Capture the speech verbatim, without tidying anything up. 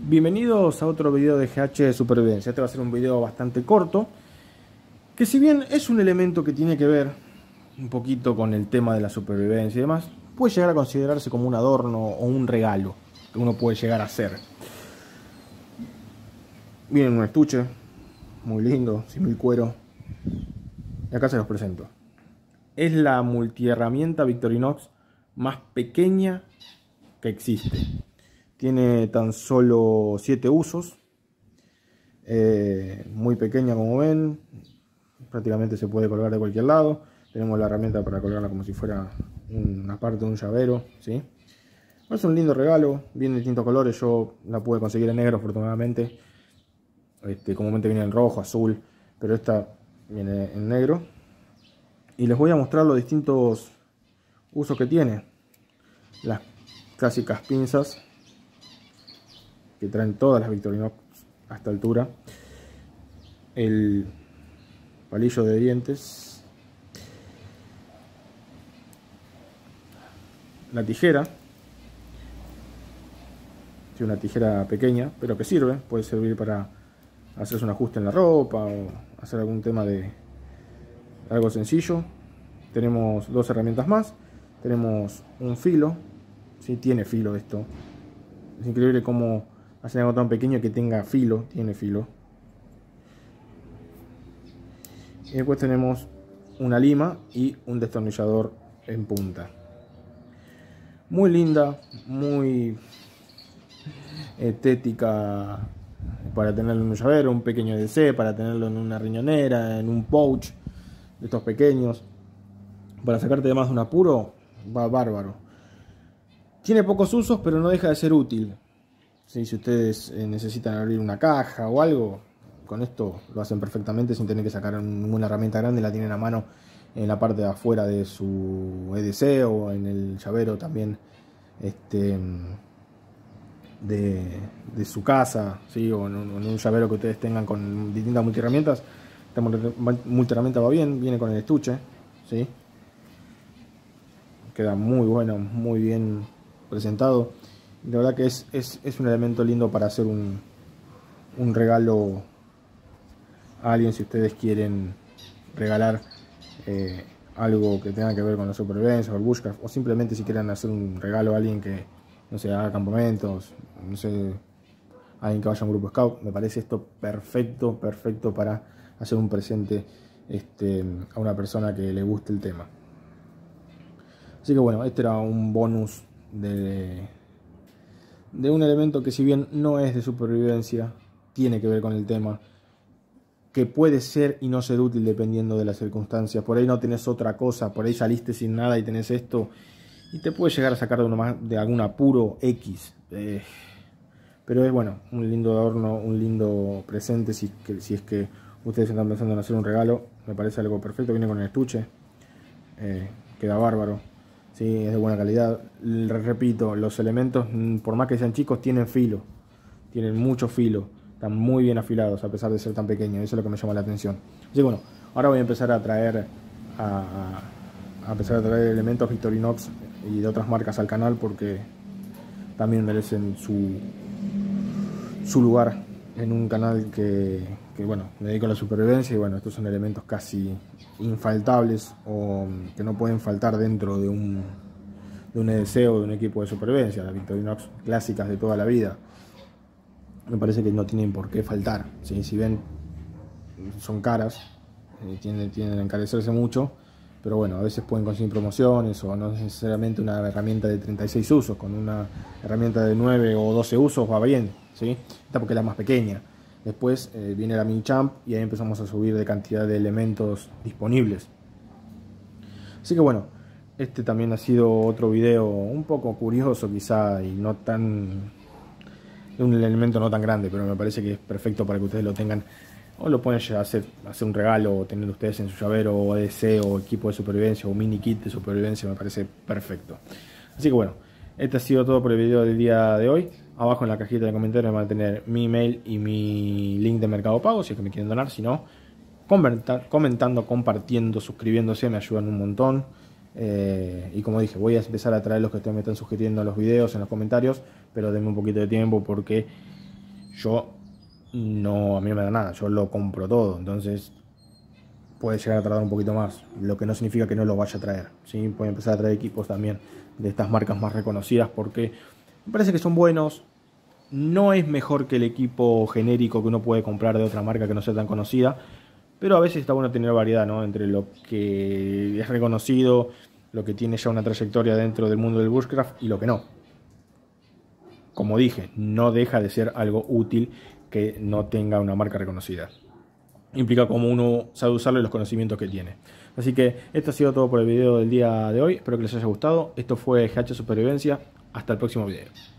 Bienvenidos a otro video de G H de supervivencia. Este va a ser un video bastante corto, que si bien es un elemento que tiene que ver un poquito con el tema de la supervivencia y demás, puede llegar a considerarse como un adorno o un regalo que uno puede llegar a hacer. Viene en un estuche muy lindo, simil cuero, y acá se los presento. Es la multiherramienta Victorinox más pequeña que existe. Tiene tan solo siete usos, eh, muy pequeña como ven, prácticamente se puede colgar de cualquier lado. Tenemos la herramienta para colgarla como si fuera una parte de un llavero, ¿sí? Es un lindo regalo, viene en distintos colores, yo la pude conseguir en negro afortunadamente. Este, comúnmente viene en rojo, azul, pero esta viene en negro. Y les voy a mostrar los distintos usos que tiene. Las clásicas pinzas que traen todas las Victorinox a esta altura, el palillo de dientes, la tijera, es una tijera pequeña pero que sirve, puede servir para hacerse un ajuste en la ropa o hacer algún tema de algo sencillo. Tenemos dos herramientas más, tenemos un filo, ¿sí? Tiene filo esto, es increíble cómo hacer algo tan pequeño que tenga filo, tiene filo. Y después tenemos una lima y un destornillador en punta. Muy linda, muy estética para tenerlo en un llavero, un pequeño D C, para tenerlo en una riñonera, en un pouch de estos pequeños. Para sacarte de más de un apuro, va bárbaro. Tiene pocos usos, pero no deja de ser útil. ¿Sí? Si ustedes eh, necesitan abrir una caja o algo, con esto lo hacen perfectamente sin tener que sacar ninguna herramienta grande. La tienen a mano en la parte de afuera de su E D C o en el llavero también este, de, de su casa, ¿sí? O en un, en un llavero que ustedes tengan con distintas multiherramientas. Esta multiherramienta va bien, viene con el estuche, ¿sí? Queda muy bueno, muy bien presentado. La verdad que es, es, es un elemento lindo para hacer un, un regalo a alguien si ustedes quieren regalar eh, algo que tenga que ver con la supervivencia o el bushcraft, o simplemente si quieren hacer un regalo a alguien que no sé, haga campamentos, no sé, alguien que vaya a un grupo scout. Me parece esto perfecto, perfecto para hacer un presente este, a una persona que le guste el tema. Así que bueno, este era un bonus de, de un elemento que, si bien no es de supervivencia, tiene que ver con el tema, que puede ser y no ser útil dependiendo de las circunstancias. Por ahí no tenés otra cosa, por ahí saliste sin nada y tenés esto y te puede llegar a sacar de, uno más, de algún apuro X. Eh, pero es bueno, un lindo adorno, un lindo presente si, que, si es que ustedes están pensando en hacer un regalo. Me parece algo perfecto, viene con el estuche, eh, queda bárbaro. Sí, es de buena calidad. Repito, los elementos, por más que sean chicos, tienen filo. Tienen mucho filo. Están muy bien afilados a pesar de ser tan pequeños. Eso es lo que me llama la atención. Así que bueno, ahora voy a empezar a traer a, a empezar a traer elementos Victorinox y de otras marcas al canal, porque también merecen su, su lugar en un canal que, que bueno, me dedico a la supervivencia. Y bueno, estos son elementos casi infaltables o que no pueden faltar dentro de un, de un E D C o de un equipo de supervivencia. Las Victorinox clásicas de toda la vida me parece que no tienen por qué faltar, ¿sí? Si ven, son caras, eh, tienden, tienden a encarecerse mucho, pero bueno, a veces pueden conseguir promociones, o no necesariamente una herramienta de treinta y seis usos, con una herramienta de nueve o doce usos va bien, ¿sí? Esta porque es la más pequeña. Después eh, viene la Mini Champ y ahí empezamos a subir de cantidad de elementos disponibles. Así que bueno, este también ha sido otro video un poco curioso quizá, y no tan, un elemento no tan grande, pero me parece que es perfecto para que ustedes lo tengan, o lo pueden hacer, hacer un regalo, o tener ustedes en su llavero, o E D C, o equipo de supervivencia, o mini kit de supervivencia. Me parece perfecto. Así que bueno, este ha sido todo por el video del día de hoy. Abajo en la cajita de comentarios van a tener mi email y mi link de Mercado Pago, si es que me quieren donar. Si no, comentando, compartiendo, suscribiéndose, me ayudan un montón. Eh, y como dije, voy a empezar a traer los que ustedes me están sugiriendo en los videos, en los comentarios, pero denme un poquito de tiempo porque yo no, a mí no me da nada, yo lo compro todo, entonces puede llegar a tardar un poquito más, lo que no significa que no lo vaya a traer, ¿sí? Puede empezar a traer equipos también de estas marcas más reconocidas porque me parece que son buenos. No es mejor que el equipo genérico que uno puede comprar de otra marca que no sea tan conocida, pero a veces está bueno tener variedad, ¿no? Entre lo que es reconocido, lo que tiene ya una trayectoria dentro del mundo del bushcraft y lo que no. Como dije, no deja de ser algo útil que no tenga una marca reconocida. Implica cómo uno sabe usarlo y los conocimientos que tiene. Así que esto ha sido todo por el video del día de hoy. Espero que les haya gustado. Esto fue G H Supervivencia. Hasta el próximo video.